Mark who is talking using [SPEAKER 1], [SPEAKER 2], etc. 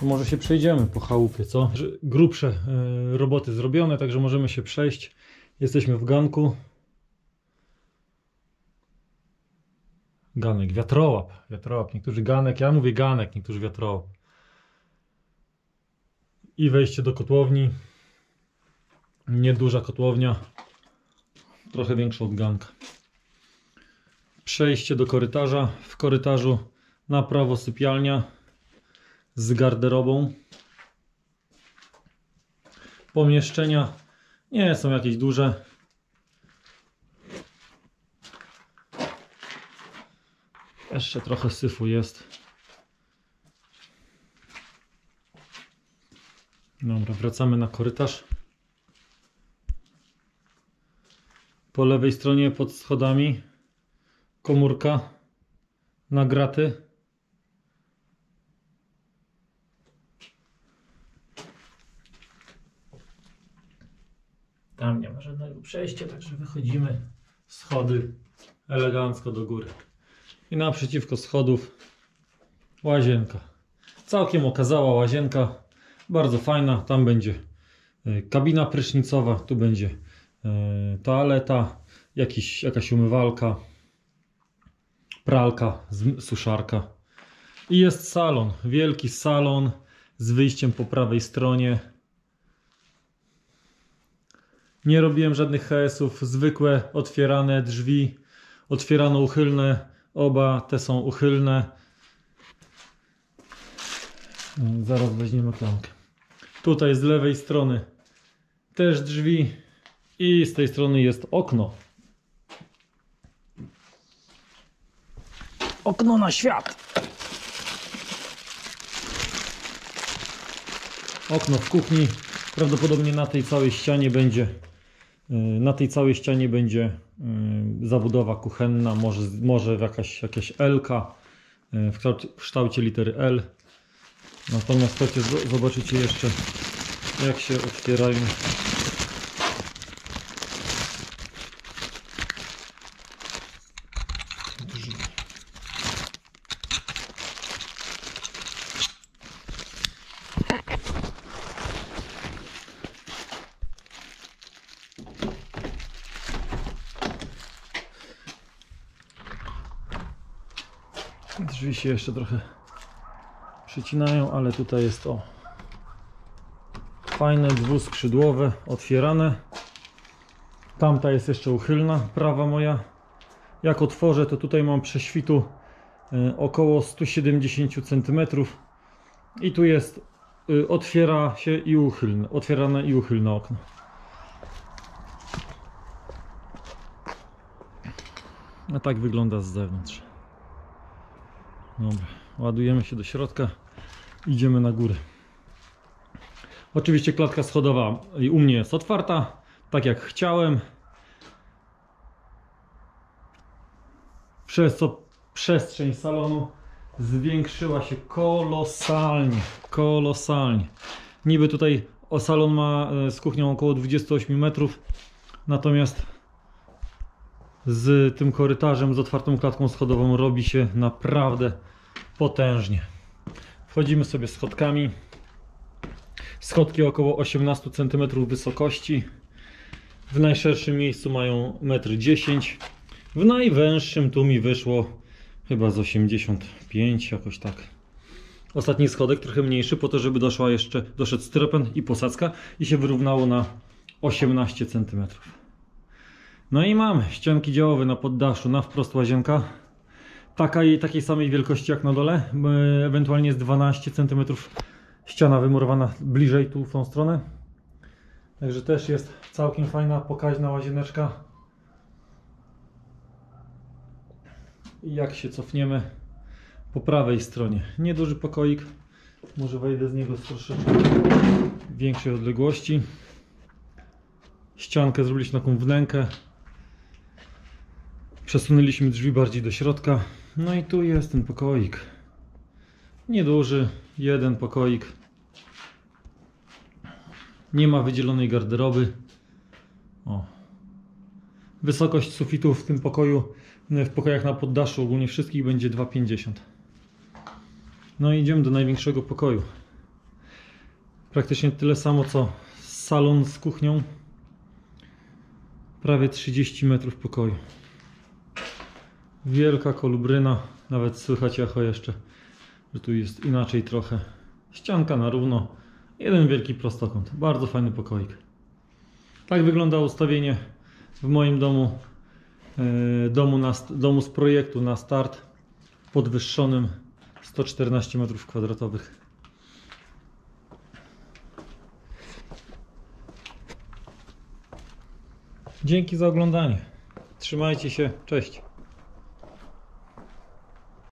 [SPEAKER 1] Może się przejdziemy po chałupie, co? Grubsze roboty zrobione, także możemy się przejść. Jesteśmy w ganku. Ganek, wiatrołap. Wiatrołap, niektórzy ganek, ja mówię ganek, niektórzy wiatrołap. I wejście do kotłowni. Nieduża kotłownia. Trochę większa od ganka. Przejście do korytarza. W korytarzu na prawo sypialnia z garderobą. Pomieszczenia nie są jakieś duże. Jeszcze trochę syfu jest. Dobra, wracamy na korytarz. Po lewej stronie pod schodami komórka na graty. Tam nie ma żadnego przejścia, także wychodzimy schody elegancko do góry. I naprzeciwko schodów łazienka. Całkiem okazała łazienka. Bardzo fajna. Tam będzie kabina prysznicowa. Tu będzie toaleta. Jakaś umywalka. Pralka, suszarka. I jest salon. Wielki salon z wyjściem po prawej stronie. Nie robiłem żadnych HS-ów. Zwykłe otwierane drzwi. Otwierano-uchylne. Oba te są uchylne. Zaraz weźmiemy klamkę. Tutaj z lewej strony też drzwi i z tej strony jest okno. Okno na świat. Okno w kuchni. Prawdopodobnie na tej całej ścianie będzie zabudowa kuchenna, może jakaś L-ka w kształcie litery L. Natomiast chcecie zobaczycie jeszcze, jak się otwierają drzwi. Drzwi się jeszcze trochę przycinają, ale tutaj jest fajne, dwuskrzydłowe, otwierane. Tamta jest jeszcze uchylna, prawa moja. Jak otworzę, to tutaj mam prześwitu około 170 cm. I tu jest otwiera się i uchylne, otwierane i uchylne okno. A tak wygląda z zewnątrz. Dobra, ładujemy się do środka, idziemy na górę. Oczywiście klatka schodowa u mnie jest otwarta, tak jak chciałem. Przez co przestrzeń salonu zwiększyła się kolosalnie. Niby tutaj salon ma z kuchnią około 28 metrów, natomiast z tym korytarzem, z otwartą klatką schodową robi się naprawdę potężnie. Wchodzimy sobie schodkami. Schodki około 18 cm wysokości. W najszerszym miejscu mają 1,10 m. W najwęższym tu mi wyszło chyba z 85, jakoś tak. Ostatni schodek trochę mniejszy, po to żeby doszedł styropian i posadzka i się wyrównało na 18 cm. No i mamy ścianki działowe na poddaszu, na wprost łazienka. Takiej samej wielkości jak na dole, ewentualnie jest 12 cm ściana wymurowana bliżej tu w tą stronę. Także też jest całkiem fajna, pokaźna łazieneczka. I jak się cofniemy po prawej stronie, nieduży pokoik. Może wejdę z niego z troszeczkę większej odległości. Ściankę zrobiliśmy taką wnękę. Przesunęliśmy drzwi bardziej do środka. No i tu jest ten pokoik. Nieduży, jeden pokoik. Nie ma wydzielonej garderoby. Wysokość sufitu w tym pokoju, w pokojach na poddaszu ogólnie wszystkich będzie 2,50. No i idziemy do największego pokoju. Praktycznie tyle samo co salon z kuchnią. Prawie 30 metrów pokoju. Wielka kolubryna, nawet słychać echo jeszcze, że tu jest inaczej trochę. Ścianka na równo, jeden wielki prostokąt. Bardzo fajny pokoik. Tak wygląda ustawienie w moim domu, domu z projektu na start, podwyższonym, 114 m². Dzięki za oglądanie. Trzymajcie się, cześć.